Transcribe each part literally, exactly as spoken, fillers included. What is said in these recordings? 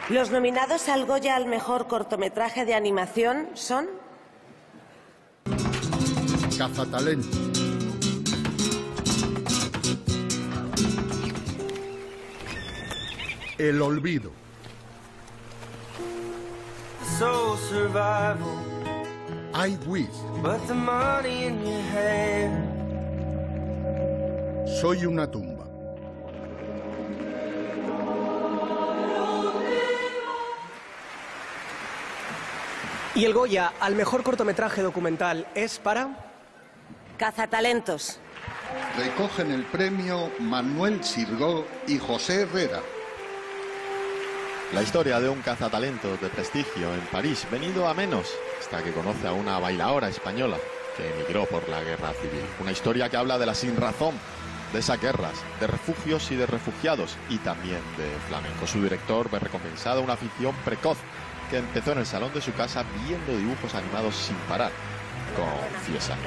Los nominados al Goya al mejor cortometraje de animación son... Cazatalento. El olvido. I Wish. Soy una tumba. Y el Goya al mejor cortometraje documental es para... Cazatalentos. Recogen el premio Manuel Sirgó y José Herrera. La historia de un cazatalentos de prestigio en París, venido a menos, hasta que conoce a una bailaora española que emigró por la guerra civil. Una historia que habla de la sinrazón, de esas guerras, de refugios y de refugiados, y también de flamenco. Su director ve recompensada una afición precoz que empezó en el salón de su casa viendo dibujos animados sin parar. Confiesa.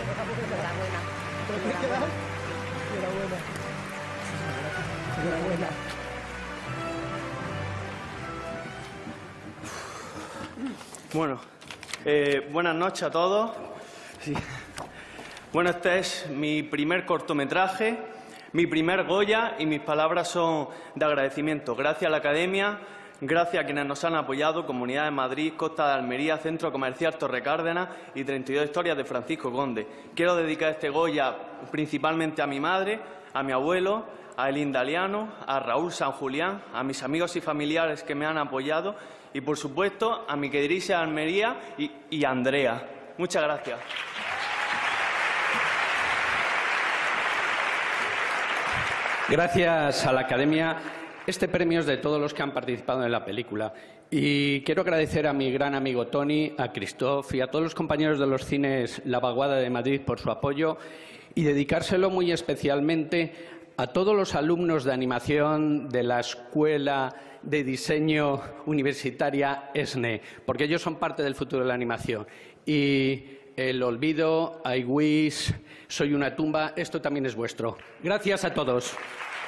Bueno, eh, buenas noches a todos. Sí. Bueno, este es mi primer cortometraje, mi primer Goya, y mis palabras son de agradecimiento. Gracias a la Academia, gracias a quienes nos han apoyado, Comunidad de Madrid, Costa de Almería, Centro Comercial Torre Cárdenas y treinta y dos historias de Francisco Conde. Quiero dedicar este Goya principalmente a mi madre, a mi abuelo, a Elinda Liano, a Raúl San Julián, a mis amigos y familiares que me han apoyado y, por supuesto, a mi queridísima Almería y, y a Andrea. Muchas gracias. Gracias a la Academia. Este premio es de todos los que han participado en la película. Y quiero agradecer a mi gran amigo Tony, a Christoph y a todos los compañeros de los cines La Vaguada de Madrid por su apoyo, y dedicárselo muy especialmente a todos los alumnos de animación de la Escuela de Diseño Universitaria E S N E, porque ellos son parte del futuro de la animación. Y El olvido, I Wish, Soy una tumba, esto también es vuestro. Gracias a todos.